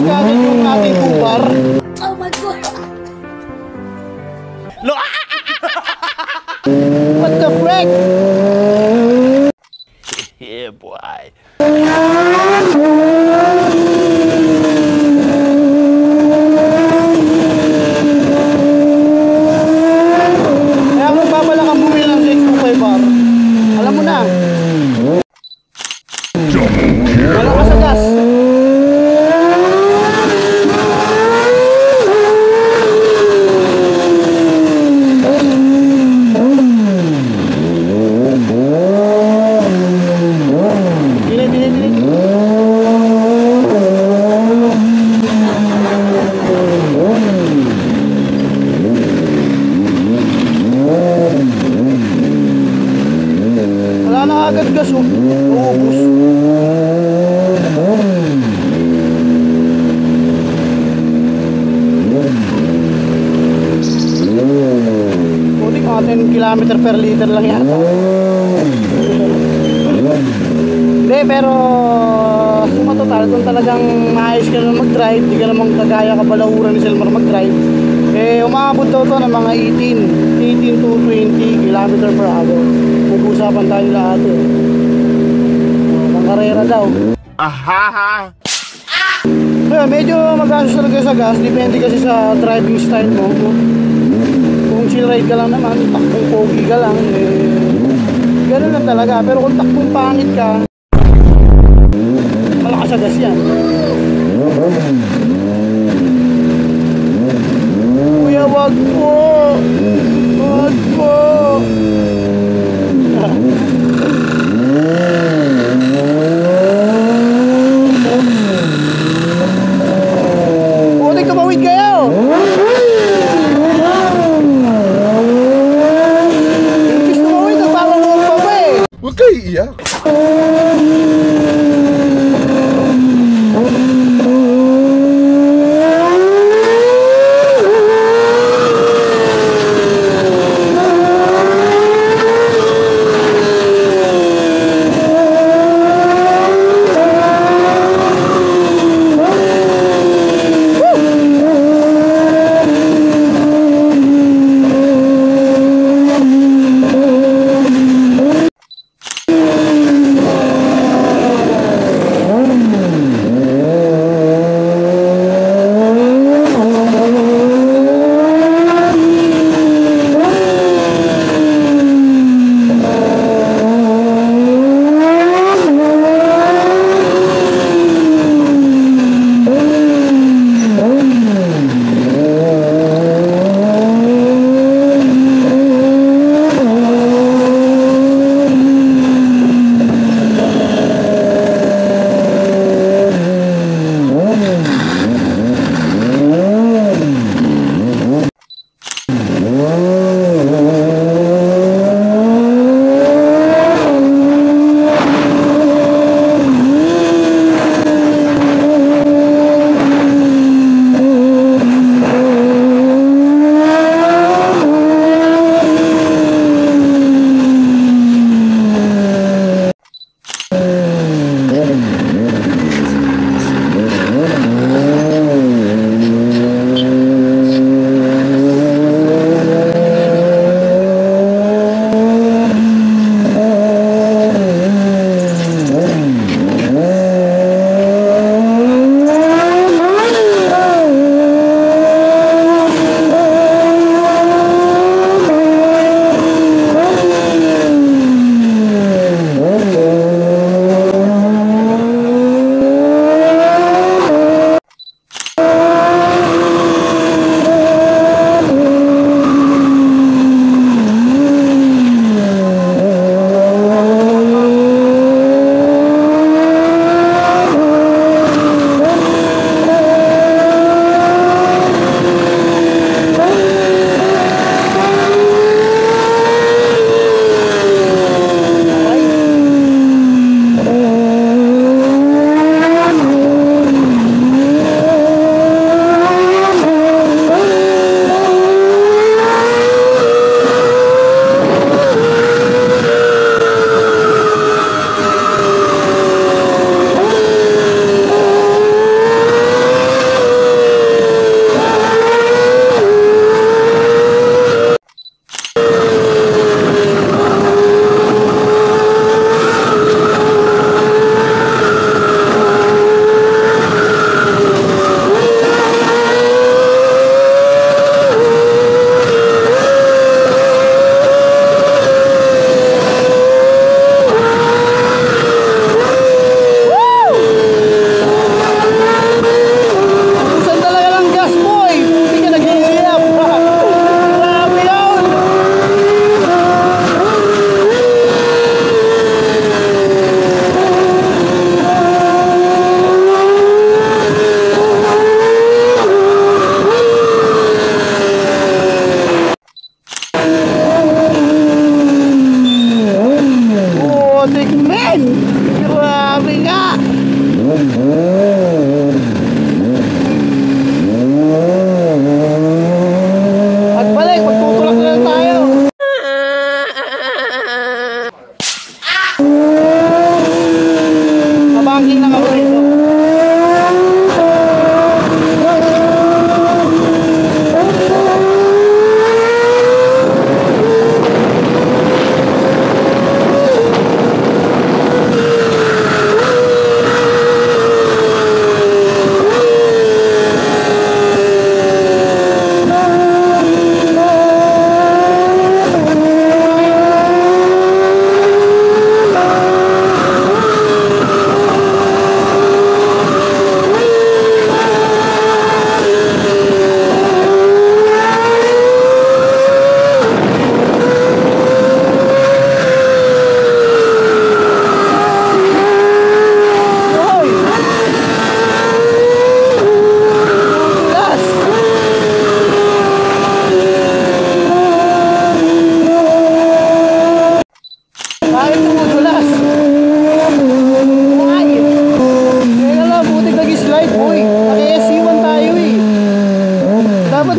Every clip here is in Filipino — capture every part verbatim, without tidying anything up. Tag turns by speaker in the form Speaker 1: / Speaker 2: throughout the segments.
Speaker 1: kagad yung ating kubar.
Speaker 2: Oh my God!
Speaker 1: Lo What the frick? Yeah, boy. Kaya kung babala kang bumili ng six two five bar, alam mo na. Malakas sa gas. Wala na agad gas, oh. Uubos. Puti mga ten kilometer per liter lang yata. Hindi, pero suma total, kung talagang maayos ka naman mag-drive, di ka naman kagaya kabalauran ni Selmar mag-drive, eh umabot daw to ng mga eighteen to twenty kilometer per hour. Mag-usapan tayo lahat eh. Ang karera daw. Ahaha! Kaya medyo mag-asos talaga sa gas, depende kasi sa driving style mo. Kung chill ride ka lang naman, takbong pogi ka lang, eh gano'n lang talaga. Pero kung takbong pangit ka, malakas sa gas yan. Kuya, wag po! Wag po! Putik, tumawid kayo! Imbis tumawid, nagpapangumpa pa eh!
Speaker 3: Huwag kayo iiyak!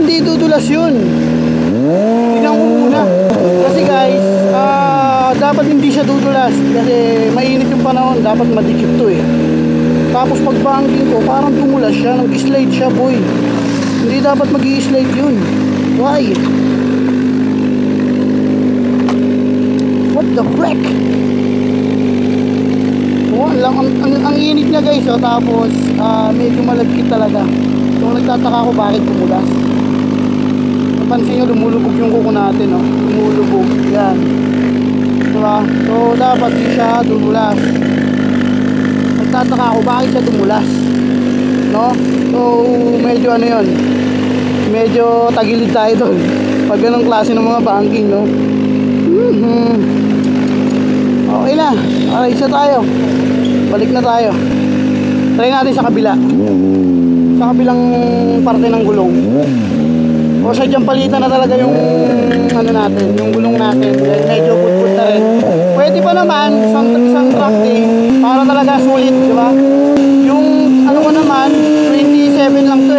Speaker 1: hindi dudulas yun. Tingnan ko muna. Kasi guys, ah, dapat hindi siya dudulas. Kasi mainit yung panahon, dapat madikit to eh. Tapos pag banking ko, parang tumulas siya, nag-slide siya boy. Hindi dapat mag-i-slide yun. Why? What the frick? Oh, ang, ang, ang, ang init niya guys, oh, tapos uh, medyo malagkit talaga. So nagtataka ko bakit tumulas. Napansin nyo, lumulubog yung kuko natin, oh. Lumulubog, yan. Diba? So dapat di siya tumulas. Nagtataka ako bakit siya tumulas, no? So medyo ano yun, medyo tagilid tayo doon pag ganong klase ng mga banking, no? Mm-hmm. Okay na, okay, isa tayo, balik na tayo. Try natin sa kabila, sa kabilang parte ng gulong. O sadyang palitan na talaga yung ano natin, yung gulong natin. Medyo put-put na rin. Pwede pa naman isang, isang track day para talaga sulit, di ba? Yung ano ko naman, twenty-seven lang to